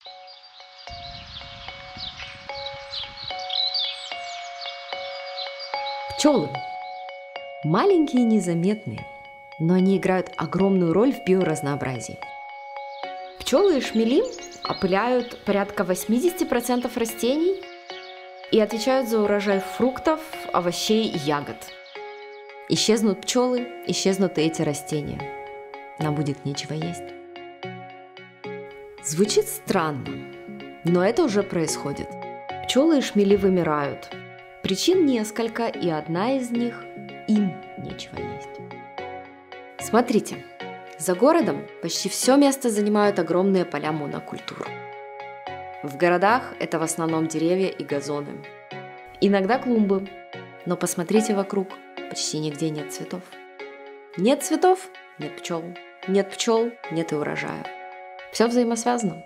Пчелы. Маленькие и незаметные, но они играют огромную роль в биоразнообразии. Пчелы и шмели опыляют порядка 80% растений и отвечают за урожай фруктов, овощей и ягод. Исчезнут пчелы, исчезнут и эти растения. Нам будет нечего есть. Звучит странно, но это уже происходит. Пчелы и шмели вымирают. Причин несколько, и одна из них – им нечего есть. Смотрите, за городом почти все место занимают огромные поля монокультур. В городах это в основном деревья и газоны. Иногда клумбы, но посмотрите вокруг, почти нигде нет цветов. Нет цветов – нет пчел. Нет пчел – нет и урожая. Все взаимосвязано.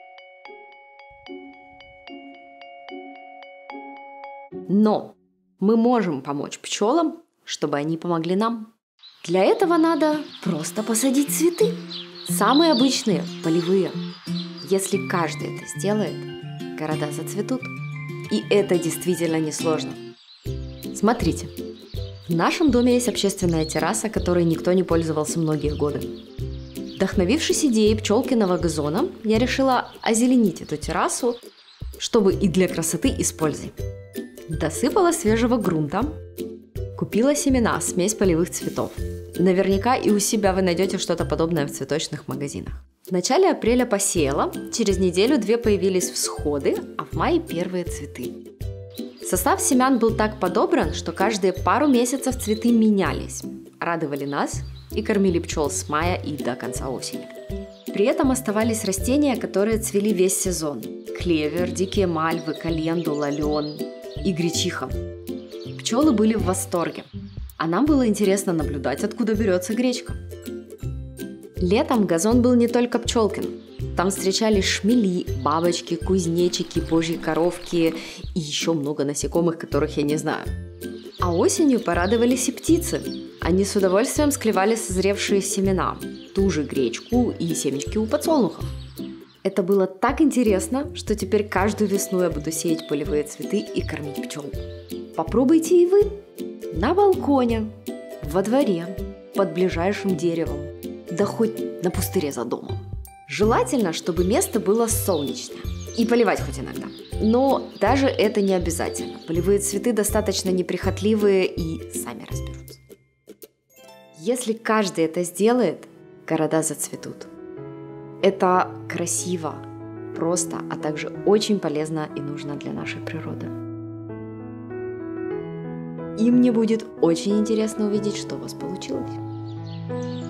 Но мы можем помочь пчелам, чтобы они помогли нам. Для этого надо просто посадить цветы. Самые обычные, полевые. Если каждый это сделает, города зацветут. И это действительно несложно. Смотрите, в нашем доме есть общественная терраса, которой никто не пользовался многие годы. Вдохновившись идеей пчелкиного газона, я решила озеленить эту террасу, чтобы и для красоты, и с пользой. Досыпала свежего грунта, купила семена, смесь полевых цветов. Наверняка и у себя вы найдете что-то подобное в цветочных магазинах. В начале апреля посеяла, через неделю-две появились всходы, а в мае первые цветы. Состав семян был так подобран, что каждые пару месяцев цветы менялись, радовали нас и кормили пчел с мая и до конца осени. При этом оставались растения, которые цвели весь сезон. Клевер, дикие мальвы, календула, лен и гречиха. Пчелы были в восторге, а нам было интересно наблюдать, откуда берется гречка. Летом газон был не только пчелкин. Там встречались шмели, бабочки, кузнечики, божьи коровки и еще много насекомых, которых я не знаю. А осенью порадовались и птицы. Они с удовольствием склевали созревшие семена, ту же гречку и семечки у подсолнухов. Это было так интересно, что теперь каждую весну я буду сеять полевые цветы и кормить пчел. Попробуйте и вы. На балконе, во дворе, под ближайшим деревом, да хоть на пустыре за домом. Желательно, чтобы место было солнечное. И поливать хоть иногда. Но даже это не обязательно. Полевые цветы достаточно неприхотливые и сами разберутся. Если каждый это сделает, города зацветут. Это красиво, просто, а также очень полезно и нужно для нашей природы. И мне будет очень интересно увидеть, что у вас получилось.